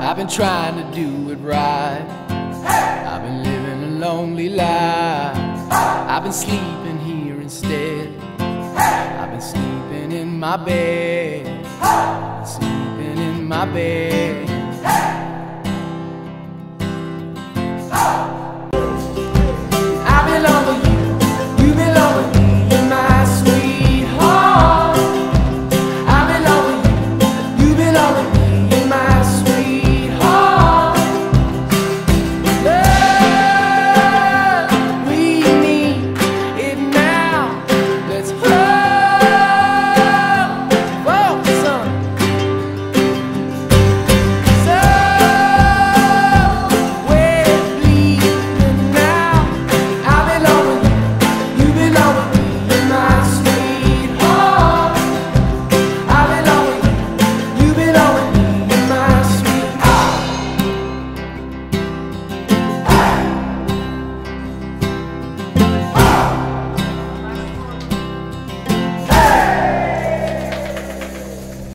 I've been trying to do it right. I've been living a lonely life. I've been sleeping here instead. I've been sleeping in my bed. Sleeping in my bed.